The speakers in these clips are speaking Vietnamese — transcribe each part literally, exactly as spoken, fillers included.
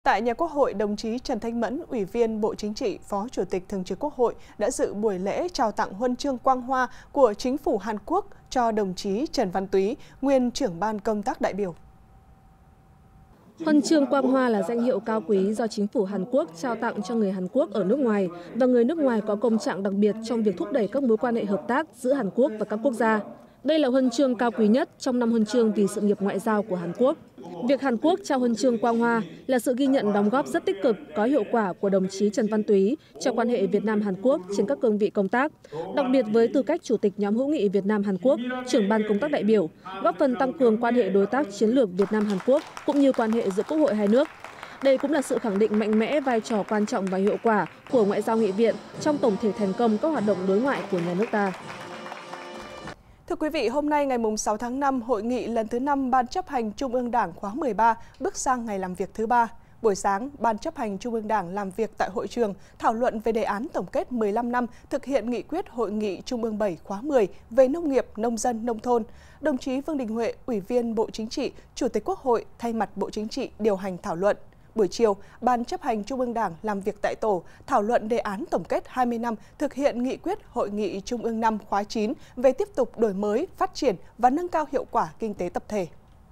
Tại nhà Quốc hội, đồng chí Trần Thanh Mẫn, Ủy viên Bộ Chính trị, Phó Chủ tịch Thường trực Quốc hội đã dự buổi lễ trao tặng huân chương Quang Hoa của Chính phủ Hàn Quốc cho đồng chí Trần Văn Túy, nguyên trưởng ban công tác đại biểu. Huân chương Quang Hoa là danh hiệu cao quý do Chính phủ Hàn Quốc trao tặng cho người Hàn Quốc ở nước ngoài và người nước ngoài có công trạng đặc biệt trong việc thúc đẩy các mối quan hệ hợp tác giữa Hàn Quốc và các quốc gia. Đây là huân chương cao quý nhất trong năm huân chương vì sự nghiệp ngoại giao của Hàn Quốc. Việc Hàn Quốc trao huân chương Quang Hoa là sự ghi nhận đóng góp rất tích cực, có hiệu quả của đồng chí Trần Văn Túy cho quan hệ Việt Nam-Hàn Quốc trên các cương vị công tác, đặc biệt với tư cách Chủ tịch nhóm hữu nghị Việt Nam-Hàn Quốc, trưởng ban công tác đại biểu, góp phần tăng cường quan hệ đối tác chiến lược Việt Nam-Hàn Quốc cũng như quan hệ giữa quốc hội hai nước. Đây cũng là sự khẳng định mạnh mẽ vai trò quan trọng và hiệu quả của Ngoại giao nghị viện trong tổng thể thành công các hoạt động đối ngoại của nhà nước ta. Thưa quý vị, hôm nay ngày sáu tháng năm, hội nghị lần thứ năm Ban chấp hành Trung ương Đảng khóa mười ba bước sang ngày làm việc thứ ba. Buổi sáng, Ban chấp hành Trung ương Đảng làm việc tại hội trường thảo luận về đề án tổng kết mười lăm năm thực hiện nghị quyết Hội nghị Trung ương bảy khóa mười về nông nghiệp, nông dân, nông thôn. Đồng chí Vương Đình Huệ, Ủy viên Bộ Chính trị, Chủ tịch Quốc hội thay mặt Bộ Chính trị điều hành thảo luận. Buổi chiều, Ban chấp hành Trung ương Đảng làm việc tại tổ, thảo luận đề án tổng kết hai mươi năm thực hiện nghị quyết Hội nghị Trung ương năm khóa chín về tiếp tục đổi mới, phát triển và nâng cao hiệu quả kinh tế tập thể.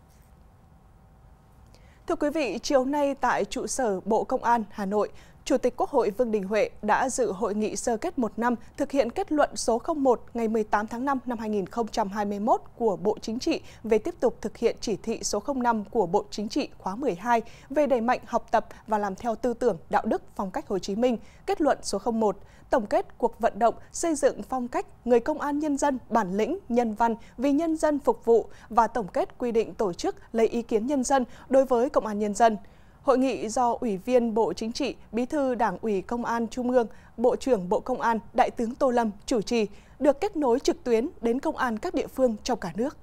Thưa quý vị, chiều nay tại trụ sở Bộ Công an Hà Nội, Chủ tịch Quốc hội Vương Đình Huệ đã dự hội nghị sơ kết một năm thực hiện kết luận số không một ngày mười tám tháng năm năm hai nghìn không trăm hai mươi mốt của Bộ Chính trị về tiếp tục thực hiện chỉ thị số không năm của Bộ Chính trị khóa mười hai về đẩy mạnh học tập và làm theo tư tưởng, đạo đức, phong cách Hồ Chí Minh, kết luận số không một, tổng kết cuộc vận động xây dựng phong cách người công an nhân dân bản lĩnh, nhân văn, vì nhân dân phục vụ và tổng kết quy định tổ chức lấy ý kiến nhân dân đối với công an nhân dân. Hội nghị do Ủy viên Bộ Chính trị, Bí thư Đảng ủy Công an Trung ương, Bộ trưởng Bộ Công an, Đại tướng Tô Lâm chủ trì, được kết nối trực tuyến đến công an các địa phương trong cả nước.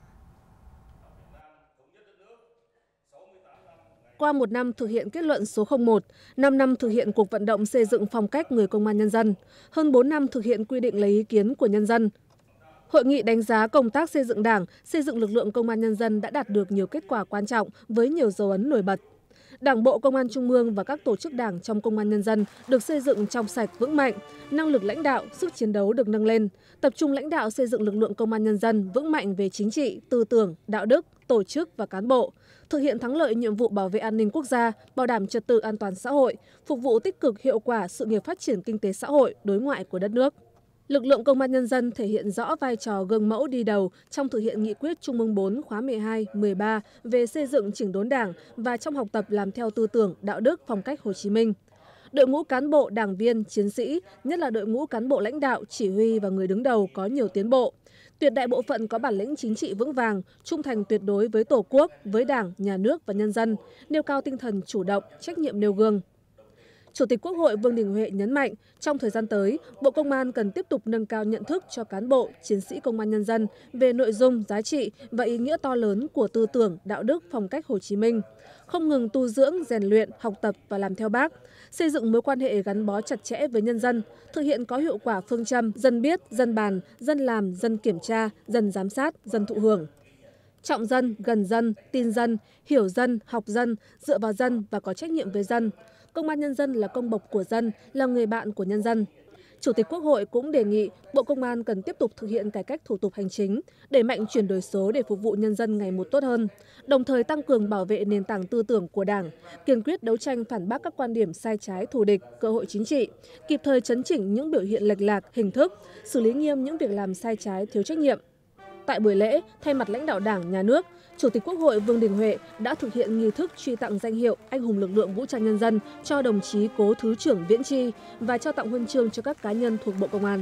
Qua một năm thực hiện kết luận số không một, năm năm thực hiện cuộc vận động xây dựng phong cách người công an nhân dân, hơn bốn năm thực hiện quy định lấy ý kiến của nhân dân, hội nghị đánh giá công tác xây dựng Đảng, xây dựng lực lượng công an nhân dân đã đạt được nhiều kết quả quan trọng với nhiều dấu ấn nổi bật. Đảng bộ Công an Trung ương và các tổ chức đảng trong công an nhân dân được xây dựng trong sạch vững mạnh, năng lực lãnh đạo, sức chiến đấu được nâng lên, tập trung lãnh đạo xây dựng lực lượng công an nhân dân vững mạnh về chính trị, tư tưởng, đạo đức, tổ chức và cán bộ, thực hiện thắng lợi nhiệm vụ bảo vệ an ninh quốc gia, bảo đảm trật tự an toàn xã hội, phục vụ tích cực hiệu quả sự nghiệp phát triển kinh tế xã hội, đối ngoại của đất nước. Lực lượng công an nhân dân thể hiện rõ vai trò gương mẫu đi đầu trong thực hiện nghị quyết Trung ương bốn khóa mười hai, mười ba về xây dựng chỉnh đốn Đảng và trong học tập làm theo tư tưởng, đạo đức, phong cách Hồ Chí Minh. Đội ngũ cán bộ, đảng viên, chiến sĩ, nhất là đội ngũ cán bộ lãnh đạo, chỉ huy và người đứng đầu có nhiều tiến bộ. Tuyệt đại bộ phận có bản lĩnh chính trị vững vàng, trung thành tuyệt đối với Tổ quốc, với Đảng, Nhà nước và nhân dân, nêu cao tinh thần chủ động, trách nhiệm nêu gương. Chủ tịch Quốc hội Vương Đình Huệ nhấn mạnh, trong thời gian tới, Bộ Công an cần tiếp tục nâng cao nhận thức cho cán bộ, chiến sĩ công an nhân dân về nội dung, giá trị và ý nghĩa to lớn của tư tưởng, đạo đức, phong cách Hồ Chí Minh, không ngừng tu dưỡng, rèn luyện, học tập và làm theo Bác, xây dựng mối quan hệ gắn bó chặt chẽ với nhân dân, thực hiện có hiệu quả phương châm dân biết, dân bàn, dân làm, dân kiểm tra, dân giám sát, dân thụ hưởng. Trọng dân, gần dân, tin dân, hiểu dân, học dân, dựa vào dân và có trách nhiệm với dân. Công an nhân dân là công bộc của dân, là người bạn của nhân dân. Chủ tịch Quốc hội cũng đề nghị Bộ Công an cần tiếp tục thực hiện cải cách thủ tục hành chính, đẩy mạnh chuyển đổi số để phục vụ nhân dân ngày một tốt hơn, đồng thời tăng cường bảo vệ nền tảng tư tưởng của Đảng, kiên quyết đấu tranh phản bác các quan điểm sai trái thù địch, cơ hội chính trị, kịp thời chấn chỉnh những biểu hiện lệch lạc, hình thức, xử lý nghiêm những việc làm sai trái, thiếu trách nhiệm. Tại buổi lễ, thay mặt lãnh đạo Đảng, Nhà nước, Chủ tịch Quốc hội Vương Đình Huệ đã thực hiện nghi thức truy tặng danh hiệu Anh hùng lực lượng vũ trang nhân dân cho đồng chí Cố Thứ trưởng Viễn Chi và trao tặng huân chương cho các cá nhân thuộc Bộ Công an.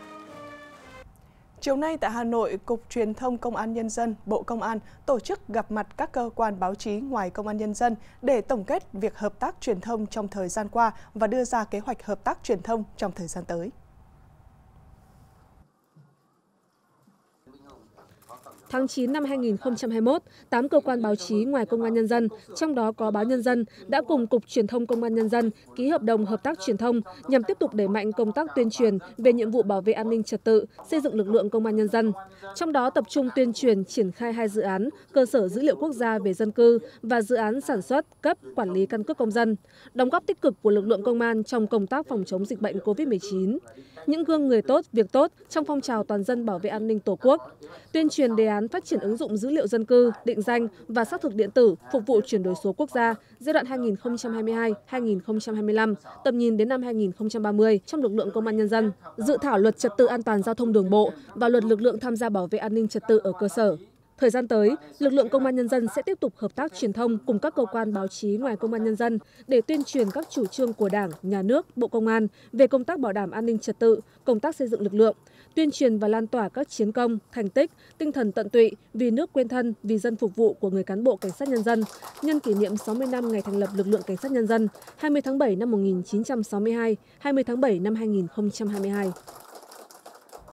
Chiều nay tại Hà Nội, Cục Truyền thông Công an Nhân dân, Bộ Công an tổ chức gặp mặt các cơ quan báo chí ngoài Công an Nhân dân để tổng kết việc hợp tác truyền thông trong thời gian qua và đưa ra kế hoạch hợp tác truyền thông trong thời gian tới. Tháng chín năm hai nghìn không trăm hai mươi mốt, tám cơ quan báo chí ngoài Công an Nhân dân, trong đó có Báo Nhân dân, đã cùng Cục Truyền thông Công an Nhân dân ký hợp đồng hợp tác truyền thông nhằm tiếp tục đẩy mạnh công tác tuyên truyền về nhiệm vụ bảo vệ an ninh trật tự, xây dựng lực lượng Công an Nhân dân. Trong đó tập trung tuyên truyền triển khai hai dự án cơ sở dữ liệu quốc gia về dân cư và dự án sản xuất, cấp, quản lý căn cước công dân, đóng góp tích cực của lực lượng công an trong công tác phòng chống dịch bệnh covid mười chín, những gương người tốt, việc tốt trong phong trào toàn dân bảo vệ an ninh Tổ quốc, tuyên truyền đề án phát triển ứng dụng dữ liệu dân cư, định danh và xác thực điện tử phục vụ chuyển đổi số quốc gia giai đoạn hai nghìn không trăm hai mươi hai đến hai nghìn không trăm hai mươi lăm, tầm nhìn đến năm hai nghìn không trăm ba mươi trong lực lượng Công an Nhân dân, dự thảo luật trật tự an toàn giao thông đường bộ và luật lực lượng tham gia bảo vệ an ninh trật tự ở cơ sở. Thời gian tới, lực lượng Công an Nhân dân sẽ tiếp tục hợp tác truyền thông cùng các cơ quan báo chí ngoài Công an Nhân dân để tuyên truyền các chủ trương của Đảng, Nhà nước, Bộ Công an về công tác bảo đảm an ninh trật tự, công tác xây dựng lực lượng, tuyên truyền và lan tỏa các chiến công, thành tích, tinh thần tận tụy, vì nước quên thân, vì dân phục vụ của người cán bộ cảnh sát nhân dân nhân kỷ niệm sáu mươi năm ngày thành lập lực lượng cảnh sát nhân dân hai mươi tháng bảy năm một nghìn chín trăm sáu mươi hai, hai mươi tháng bảy năm hai nghìn không trăm hai mươi hai.